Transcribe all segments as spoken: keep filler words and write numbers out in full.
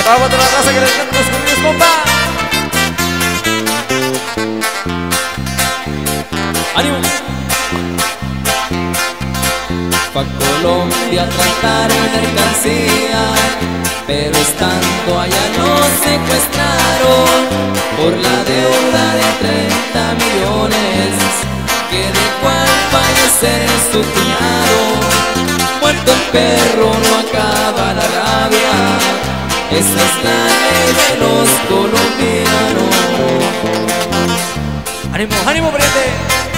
Vamos a la raza que les cantan los corridos, compa. ¡Ánimo! Pa' Colombia trataron mercancía, pero estando allá nos secuestraron por la deuda de treinta millones que dejó al fallecer su cuñado. Muerto el perro no acaba la rabia, esa es la ley de los colombianos. ¡Ánimo, ánimo, pariente!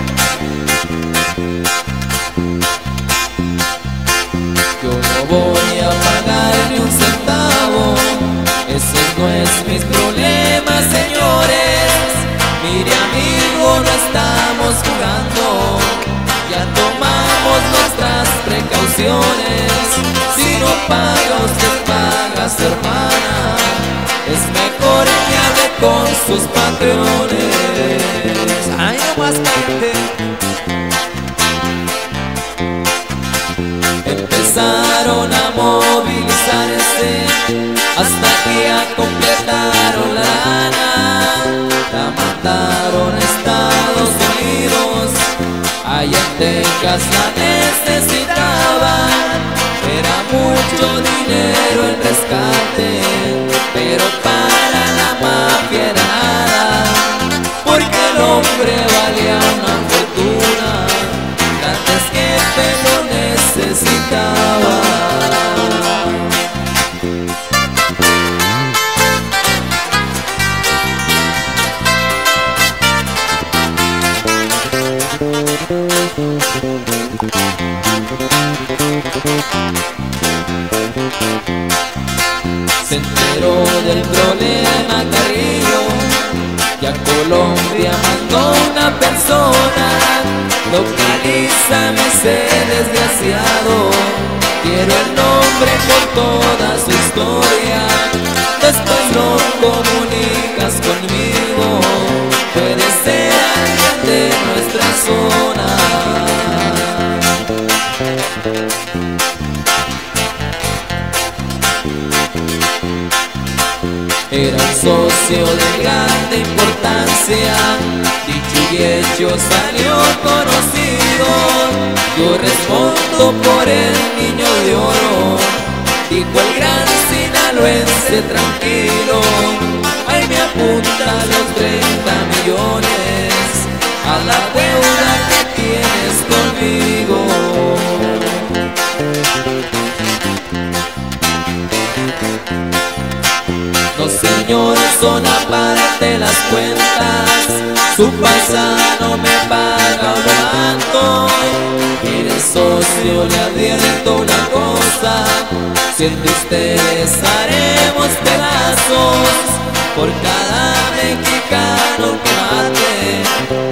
Yo no voy a pagar ni un centavo, esos no es mis problemas, señores. Mire, amigo, no estamos jugando, ya tomamos nuestras precauciones. Si no paga, usted paga, su hermana, es mejor que hable con sus patrones. ¡Ay, no más, pariente! Empezaron a movilizarse hasta que ya completaron la lana. La mandaron a Estados Unidos, allá en Texas la necesitaban. Era mucho dinero el rescate, pero para la mafia era nada, porque el hombre valía una fortuna, antes que te lo necesitaba. Se enteró del problema Carrillo, y a Colombia mandó una persona. Localízame ese desgraciado, quiero el nombre por toda su historia. Después lo comunicas conmigo, puede ser alguien de nuestra zona. Era un socio de grande importancia, dicho y hecho salió conocido. Yo respondo por el niño de oro, dijo el gran sinaloense tranquilo. Ahí me apunta los treinta millones a la deuda que tienes conmigo. No, señor, son aparte las cuentas, su paisano me paga un tanto. Mire, socio, le advierto una cosa, si entre ustedes haremos pedazos por cada mexicano que mate.